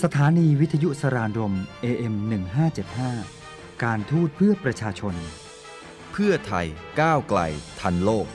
สถานีวิทยุสรานรม AM 1575การทูตเพื่อประชาชนเพื่อไทยก้าวไกลทันโลก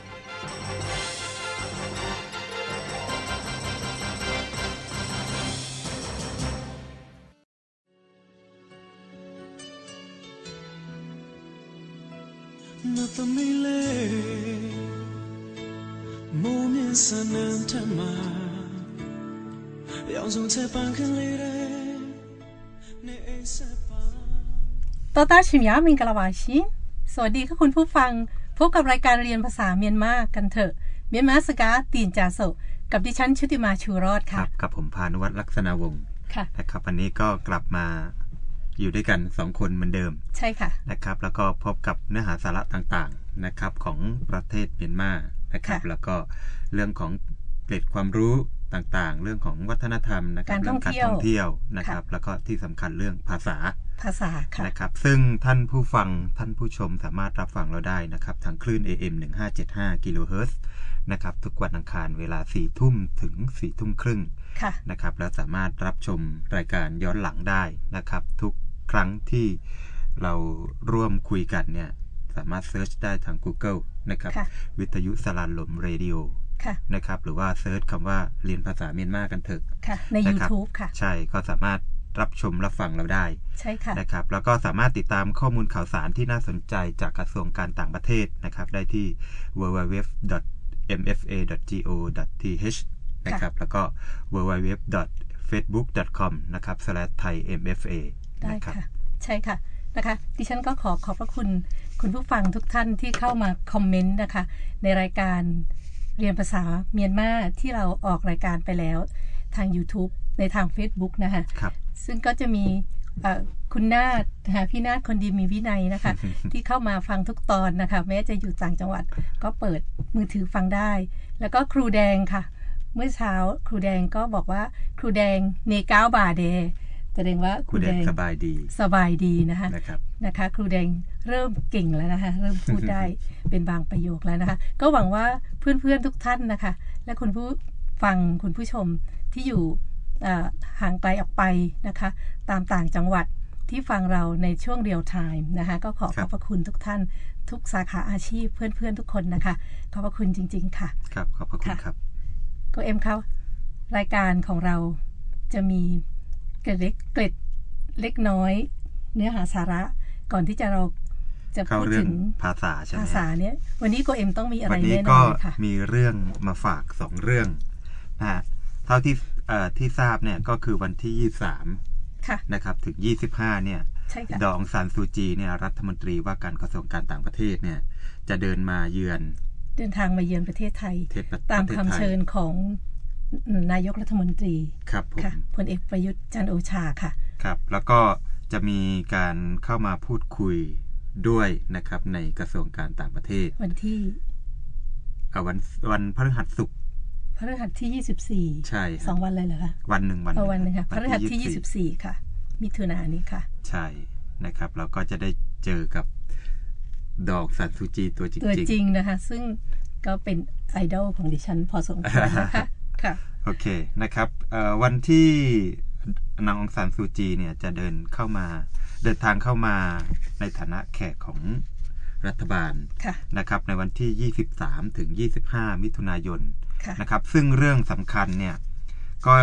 ตอต้าชิมยามิงกะลาวาชิสวัสดีค่ะคุณผู้ฟังพบกับรายการเรียนภาษาเมียนมากันเถอะเมียนมาสกาตีนจาโซกับดิฉันชุติมาชูรอดค่ะกับผมพานุวัฒน์ลักษณวงศ์นะครับวันนี้ก็กลับมาอยู่ด้วยกัน2คนเหมือนเดิมใช่ค่ะนะครับแล้วก็พบกับเนื้อหาสาระต่างๆนะครับของประเทศเมียนมานะครับแล้วก็เรื่องของเกร็ดความรู้ต่างๆเรื่องของวัฒนธรรมนะครับเรื่องการท่องเที่ยวนะครับแล้วก็ที่สำคัญเรื่องภาษาค่ะนะครับซึ่งท่านผู้ฟังท่านผู้ชมสามารถรับฟังเราได้นะครับทางคลื่น AM 1575 กิโลเฮิรตซ์นะครับทุกวันอังคารเวลา 4 ทุ่มถึง 4 ทุ่มครึ่งนะครับแล้วสามารถรับชมรายการย้อนหลังได้นะครับทุกครั้งที่เราร่วมคุยกันเนี่ยสามารถเซิร์ชได้ทาง Google นะครับวิทยุสรานลมเรดิโอนะครับหรือว่าเซิร์ชคำว่าเรียนภาษาเมียนมากันเถอะใน YouTube ค่ะใช่ก็สามารถรับชมรับฟังเราได้ใช่ค่ะนะครับแล้วก็สามารถติดตามข้อมูลข่าวสารที่น่าสนใจจากกระทรวงการต่างประเทศนะครับได้ที่ www.mfa.go.th นะครับแล้วก็ www.facebook.com นะครับ /thaimfa ได้ค่ะใช่ค่ะนะคะดิฉันก็ขอบพระคุณคุณผู้ฟังทุกท่านที่เข้ามาคอมเมนต์นะคะในรายการเรียนภาษาเมียนมาที่เราออกรายการไปแล้วทาง YouTube ในทาง Facebook นะคะซึ่งก็จะมีคุณนาฏพี่นาฏคนดีมีวินัยนะคะ ที่เข้ามาฟังทุกตอนนะคะแม้จะอยู่ต่างจังหวัดก็เปิดมือถือฟังได้แล้วก็ครูแดงค่ะเมื่อเช้าครูแดงก็บอกว่าครูแดงเนก้าวบาเดแสดงว่าครูแดงสบายดีนะคะครูแดงเริ่มเก่งแล้วนะคะเริ่มพูดได้ เป็นบางประโยคแล้วนะคะก็หวังว่าเพื่อนๆทุกท่านนะคะและคุณผู้ฟังคุณผู้ชมที่อยู่ห่างไกลออกไปนะคะตามต่างจังหวัดที่ฟังเราในช่วงเรียลไทม์นะคะก็ขอบพระคุณทุกท่านทุกสาขาอาชีพเพื่อนๆทุกคนนะคะขอบพระคุณจริงๆค่ะครับขอบพระคุณครับก็เอ็มครับรายการของเราจะมีเกร็ดเล็กน้อยเนื้อหาสาระก่อนที่เราจะพูดถึงภาษาใช่ไหมภาษาเนี้ยวันนี้โกเอ็มต้องมีอะไรแน่นอนค่ะวันนี้ก็มีเรื่องมาฝาก2เรื่องนะฮะเท่าที่ทราบเนี่ยก็คือวันที่23นะครับถึง25เนี่ยดองซานซูจีเนี่ยรัฐมนตรีว่าการกระทรวงการต่างประเทศเนี่ยจะเดินทางมาเยือนประเทศไทยตามคำเชิญของนายกรัฐมนตรีครับผมพลเอกประยุทธ์จันทร์โอชาค่ะครับแล้วก็จะมีการเข้ามาพูดคุยด้วยนะครับในกระทรวงการต่างประเทศวันที่วันพฤหัสศุกร์พฤหัสที่24 ใช่ 2วันเลยเหรอคะวันหนึ่งค่ะพฤหัสที่24ค่ะมิถุนายนนี้ค่ะใช่นะครับเราก็จะได้เจอกับดอกซานซูจีตัวจริงนะคะซึ่งก็เป็นไอดอลของดิฉันพอสมควรนะคะค่ะโอเคนะครับวันที่นางองซานซูจีเนี่ยจะเดินทางเข้ามาในฐานะแขกของรัฐบาลนะครับในวันที่23ถึง25มิถุนายนนะครับซึ่งเรื่องสำคัญเนี่ยก็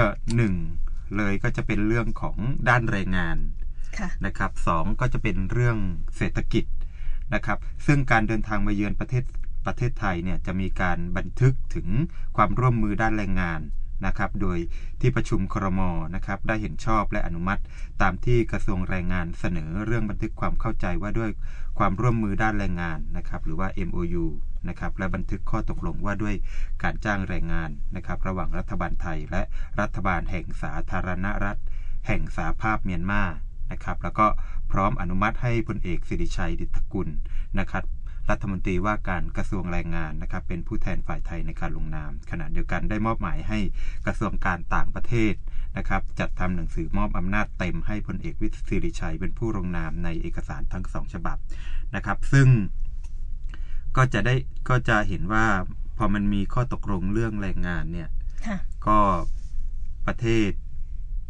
1เลยก็จะเป็นเรื่องของด้านแรงงานนะครับ2ก็จะเป็นเรื่องเศรษฐกิจนะครับซึ่งการเดินทางมาเยือนประเทศไทยเนี่ยจะมีการบันทึกถึงความร่วมมือด้านแรงงานนะครับโดยที่ประชุมครม.นะครับได้เห็นชอบและอนุมัติตามที่กระทรวงแรงงานเสนอเรื่องบันทึกความเข้าใจว่าด้วยความร่วมมือด้านแรงงานนะครับหรือว่า MOU นะครับและบันทึกข้อตกลงว่าด้วยการจ้างแรงงานนะครับระหว่างรัฐบาลไทยและรัฐบาลแห่งสาธารณรัฐแห่งสหภาพเมียนมานะครับแล้วก็พร้อมอนุมัติให้พลเอกสิริชัยดิษฐกุลนะครับรัฐมนตรีว่าการกระทรวงแรงงานนะครับเป็นผู้แทนฝ่ายไทยในการลงนามขณะเดียวกันได้มอบหมายให้กระทรวงการต่างประเทศนะครับจัดทำหนังสือมอบอำนาจเต็มให้พลเอกสิริชัยเป็นผู้ลงนามในเอกสารทั้ง2ฉบับนะครับซึ่งก็จะเห็นว่าพอมันมีข้อตกลงเรื่องแรงงานเนี่ยก็ประเทศ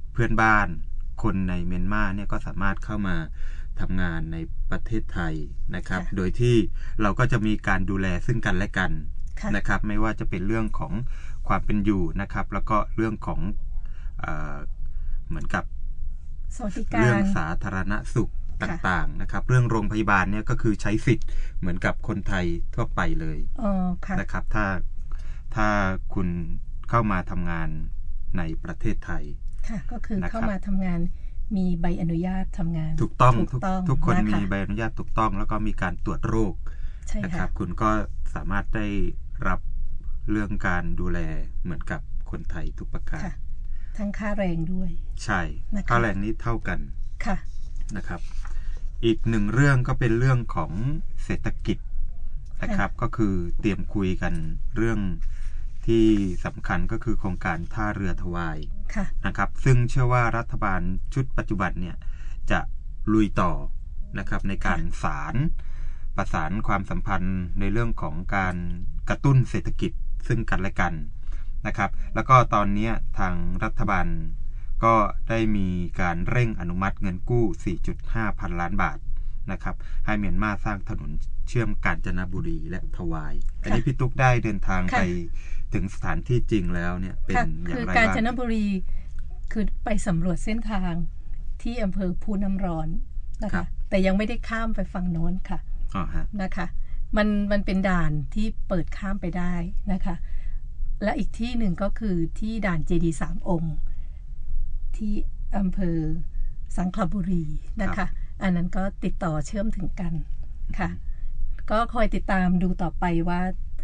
เพื่อนบ้านคนในเมียนมาเนี่ยก็สามารถเข้ามาทำงานในประเทศไทยนะครับโดยที่เราก็จะมีการดูแลซึ่งกันและกันนะครับไม่ว่าจะเป็นเรื่องของความเป็นอยู่นะครับแล้วก็เรื่องของเหมือนกับเรื่องสาธารณสุขต่างๆนะครับเรื่องโรงพยาบาลเนี่ยก็คือใช้สิทธิ์เหมือนกับคนไทยทั่วไปเลยนะครับถ้าคุณเข้ามาทำงานในประเทศไทยค่ะก็คือเข้ามาทำงานมีใบอนุญาตทำงานถูกต้องทุกคนมีใบอนุญาตถูกต้องแล้วก็มีการตรวจโรคนะครับคุณก็สามารถได้รับเรื่องการดูแลเหมือนกับคนไทยทุกประการทั้งค่าแรงด้วยใช่ค่าแรงนี้เท่ากันนะครับอีกหนึ่งเรื่องก็เป็นเรื่องของเศรษฐกิจนะครับก็คือเตรียมคุยกันเรื่องที่สำคัญก็คือโครงการท่าเรือถวายนะครับซึ่งเชื่อว่ารัฐบาลชุดปัจจุบันเนี่ยจะลุยต่อนะครับในการประสานความสัมพันธ์ในเรื่องของการกระตุ้นเศรษฐกิจซึ่งกันและกันนะครับแล้วก็ตอนนี้ทางรัฐบาลก็ได้มีการเร่งอนุมัติเงินกู้ 4.5 พันล้านบาทนะครับให้เมียนมาสร้างถนนเชื่อมกาญจนบุรีและถวายอันนี้พี่ตุ๊กได้เดินทางไปถึงสถานที่จริงแล้วเนี่ยเป็นอย่างไรบ้างคือกาญจนบุรีคือไปสำรวจเส้นทางที่อำเภอภูน้ำร้อนนะคะแต่ยังไม่ได้ข้ามไปฝั่งโน้นค่ะนะคะมันเป็นด่านที่เปิดข้ามไปได้นะคะและอีกที่หนึ่งก็คือที่ด่านเจดีย์3 องค์ที่อำเภอสังขละบุรีนะคะอันนั้นก็ติดต่อเชื่อมถึงกันค่ะก็คอยติดตามดูต่อไปว่า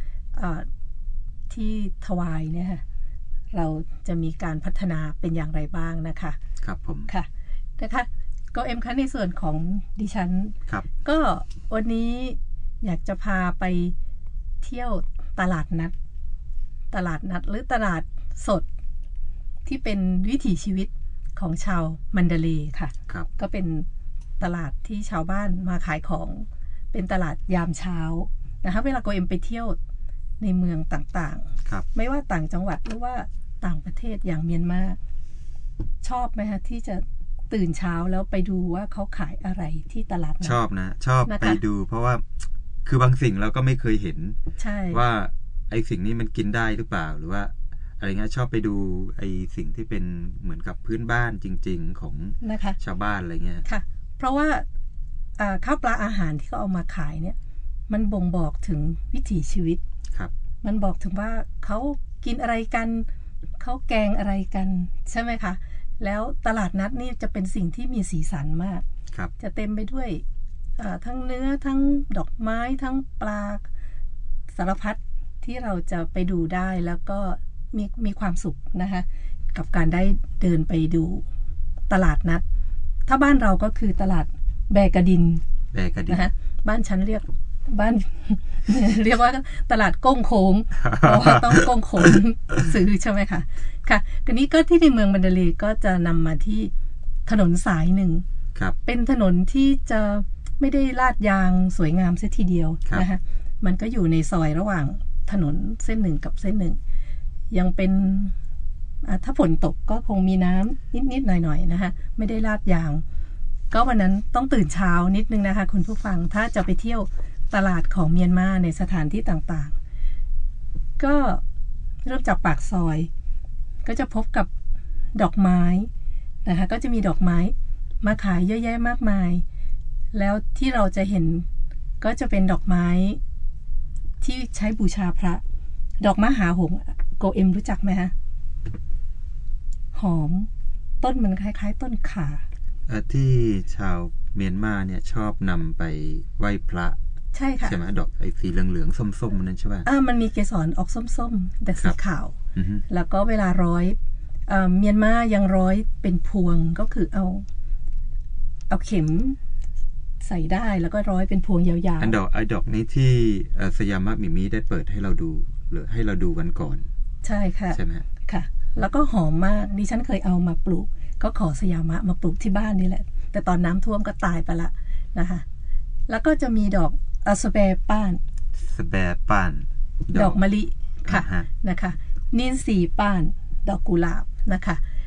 ที่ถวายเนี่ยเราจะมีการพัฒนาเป็นอย่างไรบ้างนะคะครับผมค่ะนะคะก็คะในส่วนของดิฉันก็วันนี้อยากจะพาไปเที่ยวตลาดนัดหรือตลาดสดที่เป็นวิถีชีวิตของชาวมันเดเลย์ค่ะก็เป็นตลาดที่ชาวบ้านมาขายของเป็นตลาดยามเช้านะคะเวลาโกเอ็มไปเที่ยวในเมืองต่างๆไม่ว่าต่างจังหวัดหรือว่าต่างประเทศอย่างเมียนมาชอบไหมคะที่จะตื่นเช้าแล้วไปดูว่าเขาขายอะไรที่ตลาดชอบไปดูเพราะว่าคือบางสิ่งเราก็ไม่เคยเห็นว่าไอ้สิ่งนี้มันกินได้หรือเปล่าหรือว่าอะไรเงี้ยชอบไปดูไอ้สิ่งที่เป็นเหมือนกับพื้นบ้านจริงๆของชาวบ้านอะไรเงี้ยค่ะเพราะว่าข้าวปลาอาหารที่เขาเอามาขายเนี่ยมันบ่งบอกถึงวิถีชีวิตมันบอกถึงว่าเขากินอะไรกันเขาแกงอะไรกันใช่ไหมคะแล้วตลาดนัดนี่จะเป็นสิ่งที่มีสีสันมากจะเต็มไปด้วยทั้งเนื้อทั้งดอกไม้ทั้งปลาสารพัดที่เราจะไปดูได้แล้วก็มีความสุขนะคะกับการได้เดินไปดูตลาดนัดถ้าบ้านเราก็คือตลาดแบกระดินนะคะบ้านฉันเรียกว่าตลาดก้งโค้งเพราะว่าต้องก้งโค้งซื้อใช่ไหมคะค่ะทีนี้ก็ที่ในเมืองมันเดเลย์ก็จะนำมาที่ถนนสายหนึ่งเป็นถนนที่จะไม่ได้ลาดยางสวยงามเสียทีเดียวนะคะมันก็อยู่ในซอยระหว่างถนนเส้นหนึ่งกับเส้นหนึ่งยังเป็นถ้าฝนตกก็คงมีน้ำนิดๆหน่อยๆนะคะไม่ได้ลาดยางก็วันนั้นต้องตื่นเช้านิดนึงนะคะคุณผู้ฟังถ้าจะไปเที่ยวตลาดของเมียนมาในสถานที่ต่างๆก็เริ่มจากปากซอยก็จะพบกับดอกไม้นะคะก็จะมีดอกไม้มาขายเยอะแยะมากมายแล้วที่เราจะเห็นก็จะเป็นดอกไม้ที่ใช้บูชาพระดอกมหาหงส์โกเอ็มรู้จักไหมฮะหอมต้นมันคล้ายๆต้นข่าที่ชาวเมียนมาเนี่ยชอบนำไปไหว้พระใช่ค่ะใช่ไหมดอกไอ้สีเหลืองๆส้มๆนั่นใช่ป่ะมันมีเกสรออกส้มๆแต่สีขาวแล้วก็เวลาร้อยเมียนมายังร้อยเป็นพวงก็คือเอาเข็มใส่ได้แล้วก็ร้อยเป็นพวงยาวๆไอ้ดอกนี้ที่สยามะมิมิได้เปิดให้เราดูหรือให้เราดูวันก่อนใช่ค่ะใช่ไหมค่ะแล้วก็หอมมากดิฉันเคยเอามาปลูกก็ขอสยามะมาปลูกที่บ้านนี่แหละแต่ตอนน้ำท่วมก็ตายไปละนะคะแล้วก็จะมีดอกสแปร์ป้านดอกมะลิค่ะนะคะนินสีป้านดอกกุหลาบนะคะ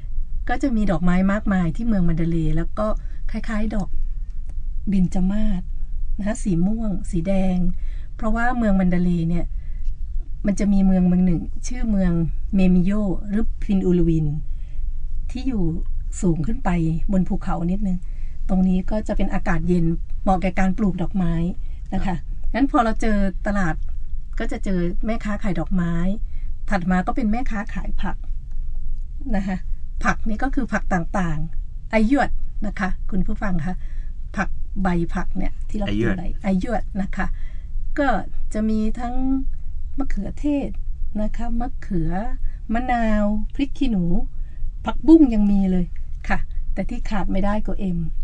ก็จะมีดอกไม้มากมายที่เมืองมันเดเลย์แล้วก็คล้ายๆดอกเบญจมาศนะคะสีม่วงสีแดงเพราะว่าเมืองมันเดเลย์เนี่ยมันจะมีเมืองหนึ่งชื่อเมืองเมมิโยหรือพินอูลวินที่อยู่สูงขึ้นไปบนภูเขานิดนึงตรงนี้ก็จะเป็นอากาศเย็นเหมาะแก่การปลูกดอกไม้นะคะงั้นพอเราเจอตลาดก็จะเจอแม่ค้าขายดอกไม้ถัดมาก็เป็นแม่ค้าขายผักนะคะผักนี่ก็คือผักต่างๆไอหยวดนะคะคุณผู้ฟังคะผักใบผักเนี่ยที่เรากินไอหยวดนะคะก็จะมีทั้งมะเขือเทศนะคะมะเขือมะนาวพริกขี้หนูผักบุ้งยังมีเลยค่ะแต่ที่ขาดไม่ได้ก็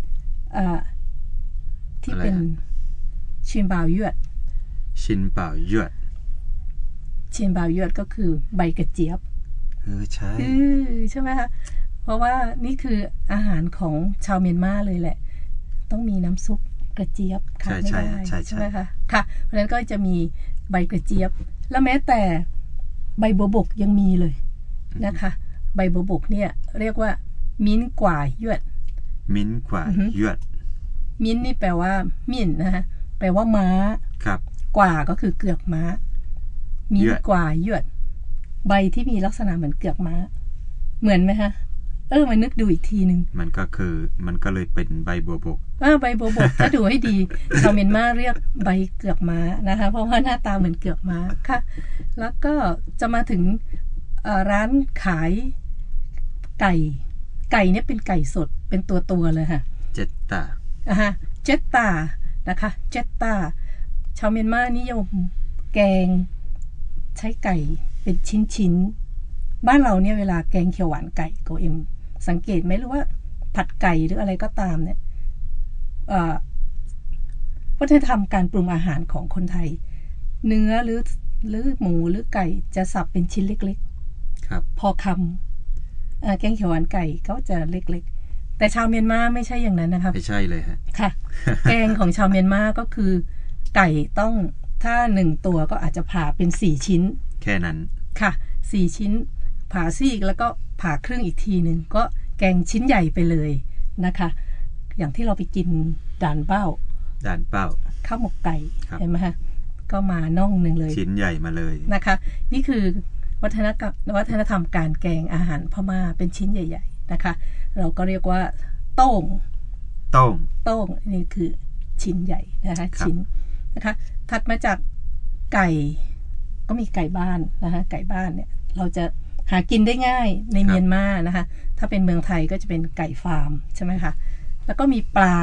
ที่เป็นชินบาวหยวดชินบ่าวหยวดชินบาวหยวดก็คือใบกระเจี๊ยบใช่ใช่ไหมคะเพราะว่านี่คืออาหารของชาวเมียนมาเลยแหละต้องมีน้ำซุปกระเจี๊ยบขาดไม่ได้ใช่ไหมคะค่ะเพราะฉะนั้นก็จะมีใบกระเจี๊ยบแล้วแม้แต่ใบบัวบกยังมีเลยนะคะใบบัวบกเนี่ยเรียกว่ามิ้นกว่าหยวดมิ้นกว่าหยวดมิ้นนี่แปลว่ามิ้นนะคะแปลว่าม้าครับกว่าก็คือเกือกม้ามิ้นกว่าหยวดใบที่มีลักษณะเหมือนเกือกม้าเหมือนไหมคะมานึกดูอีกทีนึงมันก็เลยเป็นใบบัวบกใบบัวบกถ้าดูให้ดีชาวเมียนมาเรียกใบเกือกม้านะคะเพราะว่าหน้าตาเหมือนเกือกม้าค่ะแล้วก็จะมาถึงร้านขายไก่เนี่ยเป็นไก่สดเป็นตัวเลยค่ะเจตตาเจตตานะคะเจตตาชาวเมียนมานิยมแกงใช้ไก่เป็นชิ้นบ้านเราเนี่ยเวลาแกงเขียวหวานไก่โกเอ็มสังเกตไหมหรือว่าผัดไก่หรืออะไรก็ตามเนี่ยวัฒนธรรมการปรุงอาหารของคนไทยเนื้อหรือหมูหรือไก่จะสับเป็นชิ้นเล็กๆครับพอคำแกงเขียวหวานไก่ก็จะเล็กๆแต่ชาวเมียนมาไม่ใช่อย่างนั้นนะครับไม่ใช่เลยฮะค่ะ แกงของชาวเมียนมาก็คือไก่ต้องถ้า1ตัวก็อาจจะผ่าเป็น4ชิ้นแค่นั้นค่ะ4ชิ้นผ่าซีกแล้วก็ผ่าครึ่งอีกทีนึงก็แกงชิ้นใหญ่ไปเลยนะคะอย่างที่เราไปกินด่านเป้าข้าวหมกไก่เห็นไหมคะก็มาน่องนึงเลยชิ้นใหญ่มาเลยนะคะนี่คือวัฒนธรรมการแกงอาหารพม่าเป็นชิ้นใหญ่ๆนะคะเราก็เรียกว่าโต้งนี่คือชิ้นใหญ่นะคะชิ้นนะคะถัดมาจากไก่ก็มีไก่บ้านนะคะไก่บ้านเนี่ยเราจะหากินได้ง่ายในเมียนมานะคะถ้าเป็นเมืองไทยก็จะเป็นไก่ฟาร์มใช่ไหมคะแล้วก็มีปลา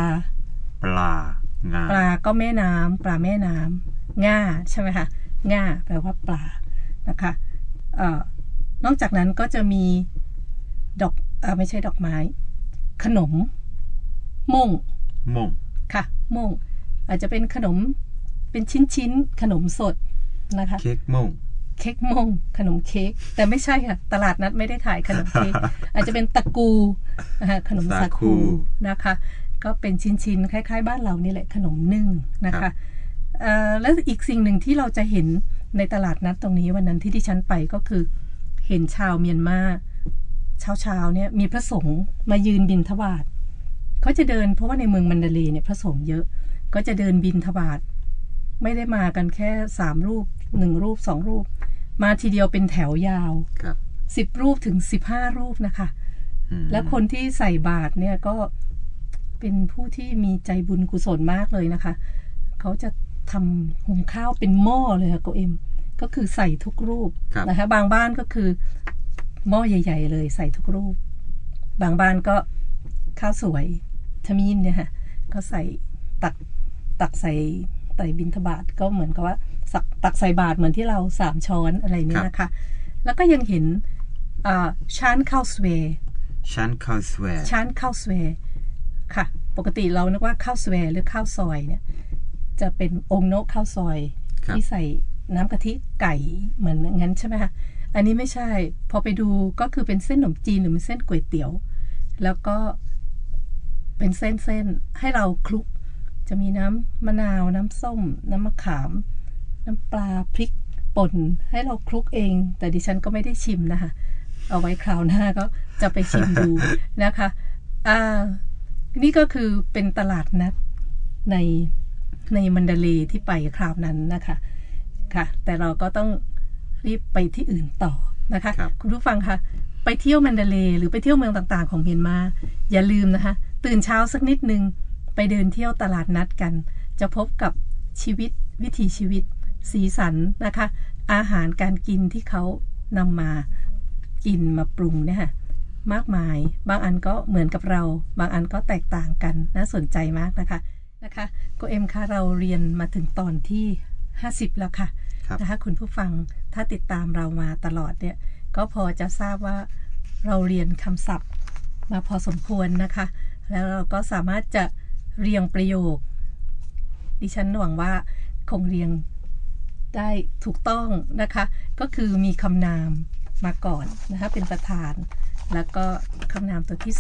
ก็แม่น้ำปลาแม่น้ำง่าใช่ไหมคะง่าแปลว่าปลานะคะนอกจากนั้นก็จะมีไม่ใช่ดอกไม้ขนมม่งค่ะม่งอาจจะเป็นขนมเป็นชิ้นขนมสดนะคะเค้กม่งขนมเค้กแต่ไม่ใช่ค่ะตลาดนัดไม่ได้ขายขนมเค้ก อาจจะเป็นตะกูขนมสาคูนะคะก็เป็นชิ้นคล้ายๆบ้านเรานี่แหละขนมนึ่งนะคะแล้วอีกสิ่งหนึ่งที่เราจะเห็นในตลาดนัดตรงนี้วันนั้นที่ดิฉันไปก็คือเห็นชาวเมียนมาเช้าเนี่ยมีพระสงฆ์มายืนบิณฑบาตเขาจะเดินเพราะว่าในเมืองมันเดเลย์เนี่ยพระสงฆ์เยอะก็จะเดินบิณฑบาตไม่ได้มากันแค่3รูป1รูป2รูปมาทีเดียวเป็นแถวยาว10รูปถึง15รูปนะคะแล้วคนที่ใส่บาตรเนี่ยก็เป็นผู้ที่มีใจบุญกุศลมากเลยนะคะเขาจะทำหุงข้าวเป็นหม้อเลยค่ะโกเอ็มก็คือใส่ทุกรูปนะคะบางบ้านก็คือหม้อใหญ่ๆเลยใส่ทุกรูปบางบ้านก็ข้าวสวยทมีนเนี่ยค่ะก็ใส่ตักใส่ไต่บิณฑบาตก็เหมือนกับว่าตักใส่บาตรเหมือนที่เรา3ช้อนอะไรนี้นะคะแล้วก็ยังเห็นชานข้าวสเวค่ะปกติเรานึกว่าข้าวสเวหรือข้าวซอยเนี่ยจะเป็นองโนะข้าวซอยที่ใส่น้ำกะทิไก่เหมือนงั้นใช่ไหมคะอันนี้ไม่ใช่พอไปดูก็คือเป็นเส้นขนมจีนหรือเป็นเส้นก๋วยเตี๋ยวแล้วก็เป็นเส้นให้เราคลุกจะมีน้ำมะนาวน้ำส้มน้ำมะขามน้ำปลาพริกป่นให้เราคลุกเองแต่ดิฉันก็ไม่ได้ชิมนะคะเอาไว้คราวหน้าก็จะไปชิมดูนะคะนี่ก็คือเป็นตลาดนัดในมันดาเลย์ที่ไปคราวนั้นนะคะค่ะแต่เราก็ต้องรีบไปที่อื่นต่อนะคะคุณผู้ฟังคะไปเที่ยวมันดาเลย์หรือไปเที่ยวเมืองต่างๆของเมียนมาอย่าลืมนะคะตื่นเช้าสักนิดนึงไปเดินเที่ยวตลาดนัดกันจะพบกับชีวิตวิถีชีวิตสีสันนะคะอาหารการกินที่เขานำมากินมาปรุงเนี่ยค่ะมากมายบางอันก็เหมือนกับเราบางอันก็แตกต่างกันน่าสนใจมากนะคะโกเอ็มค่ะเราเรียนมาถึงตอนที่50แล้วค่ะนะคะคุณผู้ฟังถ้าติดตามเรามาตลอดเนี่ยก็พอจะทราบว่าเราเรียนคำศัพท์มาพอสมควรนะคะแล้วเราก็สามารถจะเรียงประโยคดิฉันหวังว่าคงเรียงได้ถูกต้องนะคะก็คือมีคำนามมาก่อนนะคะเป็นประธานแล้วก็คำนามตัวที่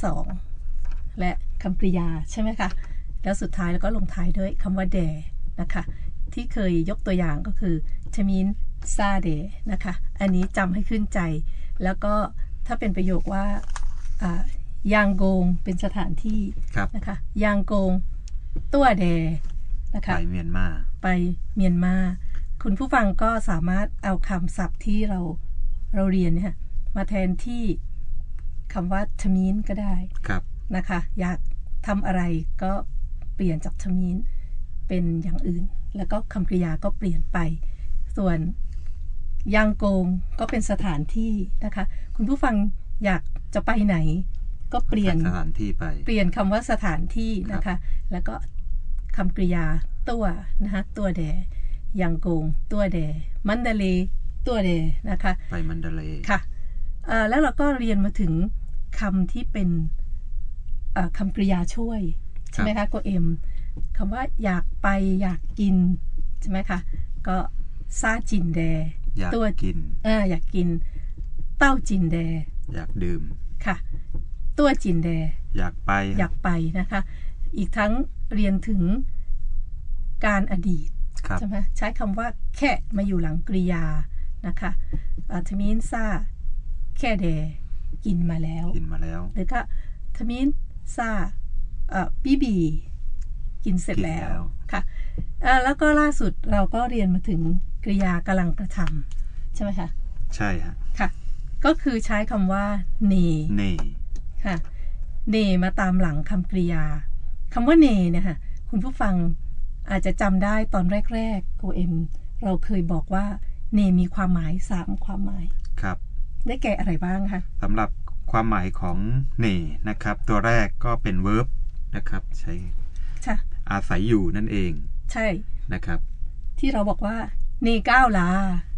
2และคำกริยาใช่ไหมคะแล้วสุดท้ายแล้วก็ลงท้ายด้วยคำว่าแดนะคะที่เคยยกตัวอย่างก็คือชมินซาเดนะคะอันนี้จำให้ขึ้นใจแล้วก็ถ้าเป็นประโยคว่ายางโกงเป็นสถานที่นะคะยางโกงตัวแดนะคะไปเมียนมาคุณผู้ฟังก็สามารถเอาคำศัพท์ที่เราเรียนเนี่ยมาแทนที่คำว่าชมินก็ได้นะคะอยากทำอะไรก็เปลี่ยนจากชมินเป็นอย่างอื่นแล้วก็คำกริยาก็เปลี่ยนไปส่วนยางโกงก็เป็นสถานที่นะคะคุณผู้ฟังอยากจะไปไหนก็เปลี่ยนสถานที่ไปเปลี่ยนคำว่าสถานที่นะคะแล้วก็คำกริยาตัวนะคะตัวแดยางโกงตัวแดมันดาเลตัวแดนะคะไปมันดาเลค่ะแล้วเราก็เรียนมาถึงคำที่เป็นคำกริยาช่วยใช่ไหมคะโกเอ็มคำว่าอยากไปอยากกินใช่ไหมคะก็ซาจินแดตัวกินอยากกินเต้าจินแดอยากดื่มค่ะตัวจินแดอยากไปนะคะอีกทั้งเรียนถึงการอดีตใช่ไหมใช้คำว่าแค่มาอยู่หลังกริยานะคะทมินซาแค่แดกินมาแล้วหรือก็ทมินซาบีกินเสร็จแล้วค่ะแล้วก็ล่าสุดเราก็เรียนมาถึงกริยากำลังกระทำใช่ไหมคะใช่ฮะค่ะก็คือใช้คำว่าเนค่ะเนมาตามหลังคำกริยาคำว่าเนเนี่ยค่ะคุณผู้ฟังอาจจะจำได้ตอนแรกๆโกเอ็มเราเคยบอกว่าเนมีความหมาย3ความหมายครับได้แก่อะไรบ้างคะสำหรับความหมายของเนนะครับตัวแรกก็เป็น verb นะครับใช้อาศัยอยู่นั่นเองใช่นะครับที่เราบอกว่าเนก้าวลา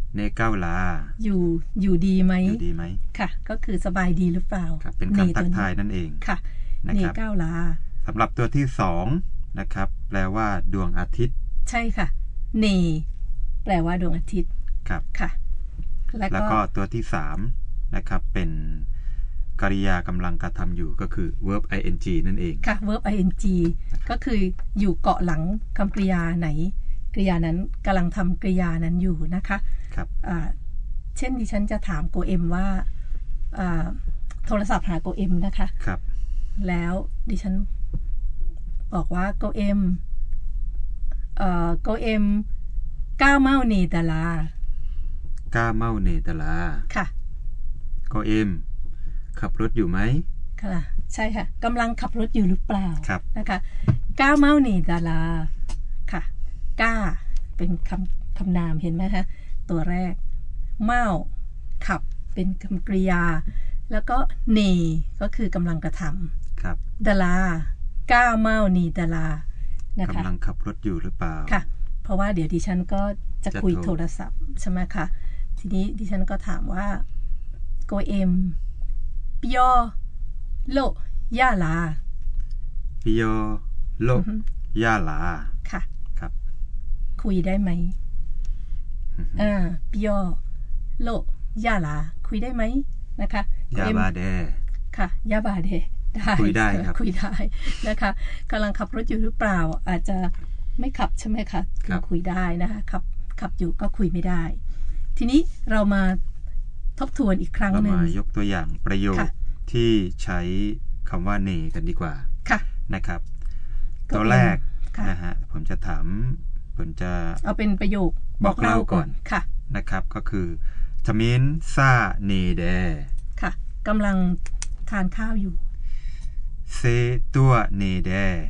อยู่ดีไหมค่ะก็คือสบายดีหรือเปล่าเป็นคำทักทายนั่นเองค่ะเนก้าวลาสำหรับตัวที่2นะครับแปลว่าดวงอาทิตย์ใช่ค่ะเนแปลว่าดวงอาทิตย์ครับค่ะแล้วก็ตัวที่3นะครับเป็นกริยากำลังกระทำอยู่ก็คือ verb ing นั่นเองค่ะ verb ing ก็คืออยู่เกาะหลังคำกริยาไหนกริยานั้นกำลังทำกริยานั้นอยู่นะคะครับเช่นดิฉันจะถามโกเอ็มว่าโทรศัพท์หาโกเอ็มนะคะครับแล้วดิฉันบอกว่าโกเอ็มก้าวเมาเนตลาค่ะโกเอ็มขับรถอยู่ไหมค่ะใช่ค่ะกำลังขับรถอยู่หรือเปล่านะคะก้าเมาเนตลาค่ะก้าเป็นคำนามเห็นไหมคะตัวแรกเมาขับเป็นคำกริยาแล้วก็เนก็คือกำลังกระทำครับดาลาก้าเมานีดาลานะคะกำลังขับรถอยู่หรือเปล่าค่ะเพราะว่าเดี๋ยวดิฉันก็จะคุยโทรศัพท์ใช่ไหมคะทีนี้ดิฉันก็ถามว่าโกเอ็มปิโยโลยาลาค่ะครับคุยได้ไหมปิโยโลยาลาคุยได้ไหมนะคะยาบาเดค่ะยาบาเดได้คุยได้ครับคุยได้นะคะกำลังขับรถอยู่หรือเปล่าอาจจะไม่ขับใช่ไหมคะคุยได้นะคะขับอยู่ก็คุยไม่ได้ทีนี้เรามาทบทวนอีกครั้งหนึ่งเรามายกตัวอย่างประโยคที่ใช้คำว่าเนกันดีกว่านะครับตัวแรกนะฮะผมจะเอาเป็นประโยคบอกเล่าก่อนนะครับก็คือทมินซาเนเดค่ะกำลังทานข้าวอยู่เซตัวเนเด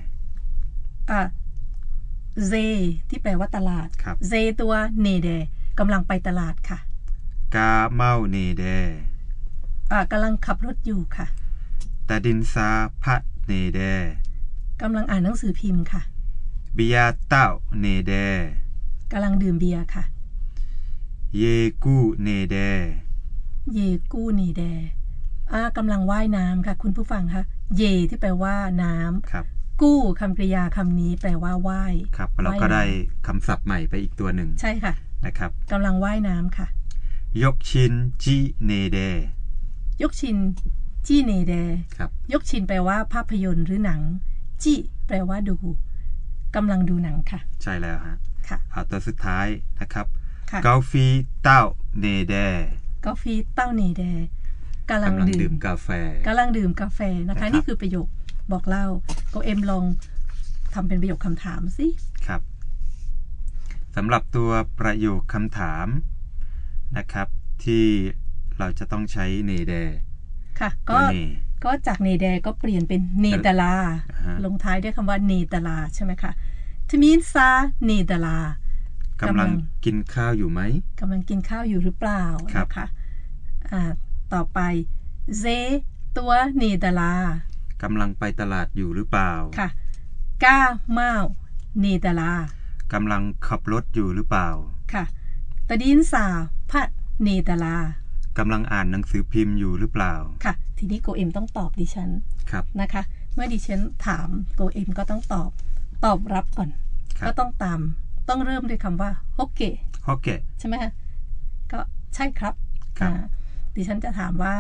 เซที่แปลว่าตลาดเซตัวเนเดกำลังไปตลาดค่ะกาเมาเนเดกำลังขับรถอยู่ค่ะตาดินซาพัดเนเดกำลังอ่านหนังสือพิมพ์ค่ะเบียเต้าเนเดกำลังดื่มเบียร์ค่ะเยกูเนเดเยกูเนเดกำลังว่ายน้ำค่ะคุณผู้ฟังคะเยที่แปลว่าน้ำกู้คำกริยาคำนี้แปลว่าว่ายครับเราก็ได้คำศัพท์ใหม่ไปอีกตัวหนึ่งใช่ค่ะนะครับกำลังว่ายน้ำค่ะยกชินจีเนเดยกชินจีเนเดยกชินแปลว่าภาพยนตร์หรือหนังจีแปลว่าดูกำลังดูหนังค่ะใช่แล้วฮะค่ะตัวสุดท้ายนะครับกาแฟเต้าเนเดกาแฟเต้าเนเดกำลังดื่มกาแฟนะคะนี่คือประโยคบอกเล่าก็เอ็มลองทำเป็นประโยคคำถามสิครับสำหรับตัวประโยคคำถามนะครับที่เราจะต้องใช้เนเดค่ะก็จากเนเดก็เปลี่ยนเป็นเนตลาลงท้ายด้วยคำว่าเนตลาใช่ไหมคะทมินซาเนตลากำลังกินข้าวอยู่ไหมกำลังกินข้าวอยู่หรือเปล่านะคะต่อไปเซตัวเนตลากำลังไปตลาดอยู่หรือเปล่าค่ะกาเมาเนตลากำลังขับรถอยู่หรือเปล่าค่ะตดินซาพัดเนตลากำลังอ่านหนังสือพิมพ์อยู่หรือเปล่าค่ะทีนี้โกเอ็มต้องตอบดิฉันนะคะเมื่อดิฉันถามโกเอ็มก็ต้องตอบรับก่อนก็ต้องเริ่มด้วยคำว่าโฮเกะใช่ไหมคะก็ใช่ครับดิฉันจะถามว่า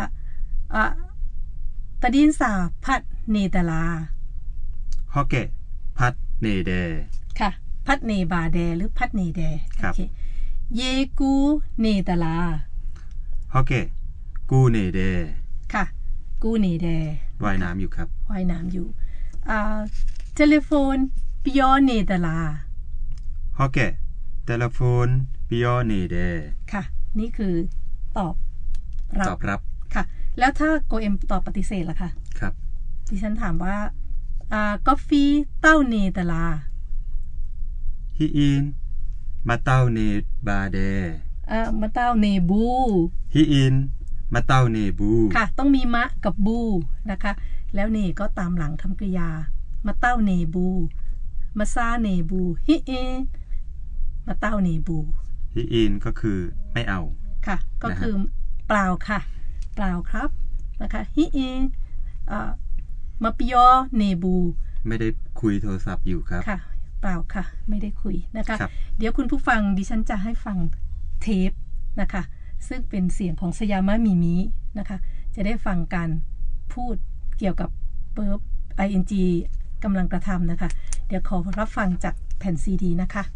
ตดินซาพัดเนตลาโฮเกะพัดเนเดค่ะพัดเนบาเดหรือพัดเนเดโอเคเยกูเนตลาโอเคกูเนเดค่ะกูเนเดว่ายน้ำอยู่ครับว่ายน้ำอยู่เทเลโฟนปิโอเนตลาโอเคเทเลโฟนปิโอเนเดค่ะนี่คือตอบรับค่ะแล้วถ้าโกเอ็มตอบปฏิเสธล่ะคะครับดิฉันถามว่ากาแฟเต้าเนตลาฮีอินมาเต้าเนบาเดมาเต้าเนบูฮีอินมาเต้าเนบูค่ะต้องมีมะกับบูนะคะแล้วเนก็ตามหลังคำกริยามาเต้าเนบูมาซาเนบูฮีอินมาเต้าเนบูฮีอินก็คือไม่เอาค่ะก็คือเปล่าค่ะเปล่าครับนะคะฮีอินมาปิโอเนบูไม่ได้คุยโทรศัพท์อยู่ครับค่ะเปล่าค่ะไม่ได้คุยนะคะเดี๋ยวคุณผู้ฟังดิฉันจะให้ฟังเทปนะคะซึ่งเป็นเสียงของสยามะมิมินะคะจะได้ฟังการพูดเกี่ยวกับverb ing กำลังกระทำนะคะเดี๋ยวขอรับฟังจากแผ่นซีดีนะคะ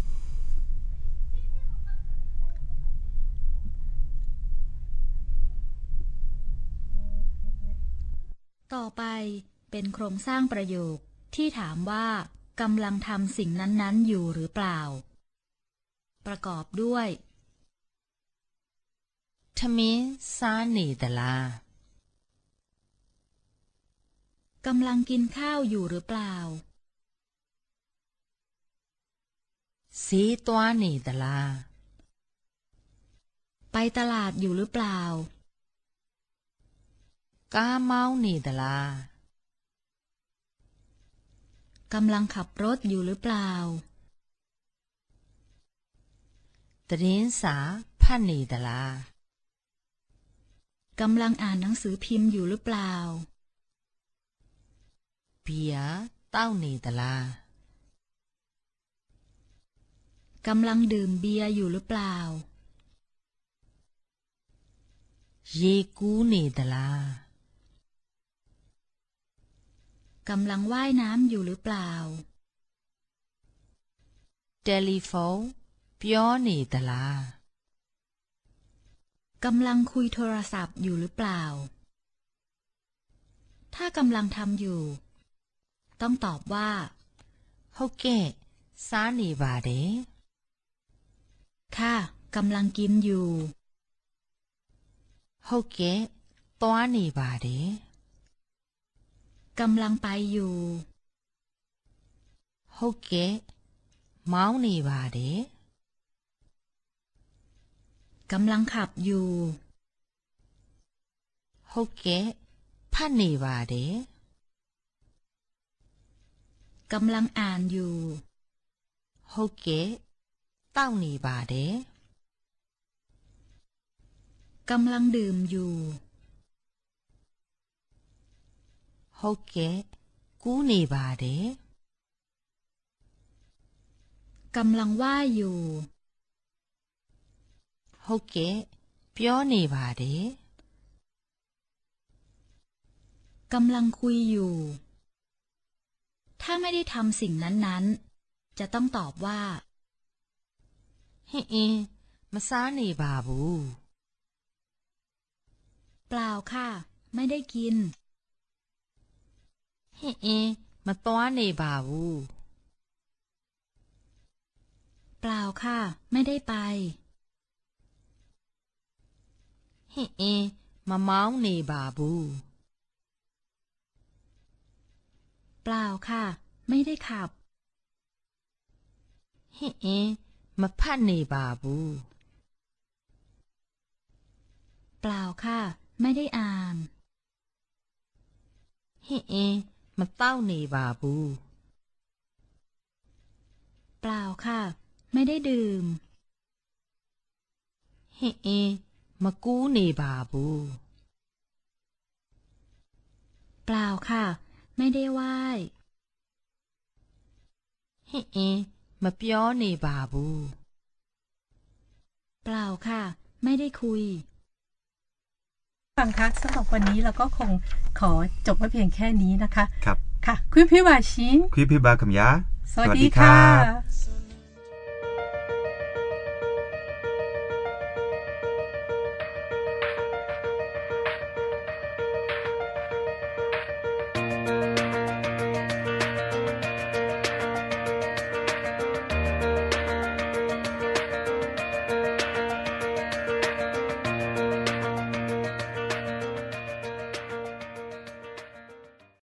ต่อไปเป็นโครงสร้างประโยคที่ถามว่ากำลังทำสิ่งนั้นๆอยู่หรือเปล่าประกอบด้วยทมินซาเนตลากำลังกินข้าวอยู่หรือเปล่าซีตัวเนตลาไปตลาดอยู่หรือเปล่ากาเมาเนตลากำลังขับรถอยู่หรือเปล่าตรินสาพันเนตลากำลังอ่านหนังสือพิมพ์อยู่หรือเปล่าเบียเต้าเนตลากำลังดื่มเบียร์อยู่หรือเปล่าเยกูเนตลากำลังว่ายน้ำอยู่หรือเปล่าเทเลโฟนปิโอเนตลากำลังคุยโทรศัพท์อยู่หรือเปล่าถ้ากำลังทำอยู่ต้องตอบว่าဟုတ်ကဲ့စားနေပါတယ်ค่ะกำลังกินอยู่ဟုတ်ကဲ့သွားနေပါတယ်กำลังไปอยู่ဟုတ်ကဲ့မောင်းနေပါတယ်กำลังขับอยู่ဟုတ်ကဲ့ဖတ်နေပါတယ်กำลังอ่านอยู่ဟုတ်ကဲ့တောက်နေပါတယ်กำลังดื่มอยู่ဟုတ်ကဲ့ကူးနေပါတယ်กำลังว่ายอยู่ဟုတ်ကဲ့ပြောနေပါတယ်กำลังคุยอยู่ถ้าไม่ได้ทำสิ่งนั้นๆจะต้องตอบว่าဟင်အင်းမစားနေပါဘူးเปล่าค่ะไม่ได้กินဟင်အင်းမသွားနေပါဘူးเปล่าค่ะไม่ได้ไปဟင်အင်းမမောင်းနေပါဘူးเปล่าค่ะไม่ได้ขับဟင်အင်းမဖတ်နေပါဘူးเปล่าค่ะไม่ได้อ่านဟင်အင်းမတောက်နေပါဘူးเปล่าค่ะไม่ได้ดื่มဟင်အင်းမကူးနေပါဘူးเปล่าค่ะไม่ได้ไหว้ဟင်အင်းမပြောနေပါဘူးเปล่าค่ะไม่ได้คุยฟังคะสำหรับวันนี้เราก็คงขอจบไว้เพียงแค่นี้นะคะครับค่ะคุยพี่วาชินคุยพี่บาคำยาสวัสดีค่ะ